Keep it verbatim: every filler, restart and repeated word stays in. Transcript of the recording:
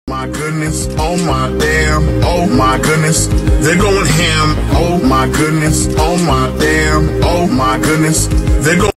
My goodness, oh my damn, oh my goodness, they're going ham, oh my goodness, oh my damn, oh my goodness, they're going